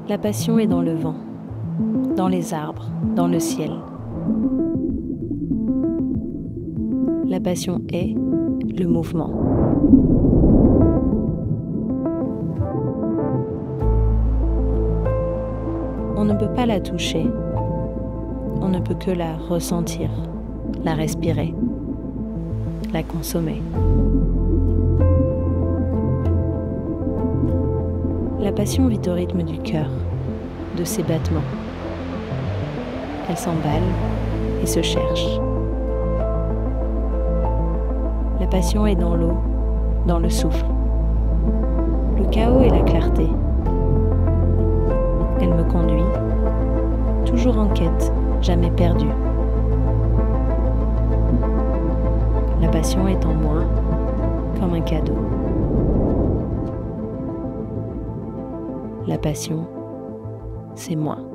La passion est dans le vent, dans les arbres, dans le ciel. La passion est le mouvement. On ne peut pas la toucher, on ne peut que la ressentir, la respirer, la consommer. La passion vit au rythme du cœur, de ses battements. Elle s'emballe et se cherche. La passion est dans l'eau, dans le souffle. Le chaos et la clarté. Elle me conduit, toujours en quête, jamais perdue. La passion est en moi, comme un cadeau. La passion, c'est moi.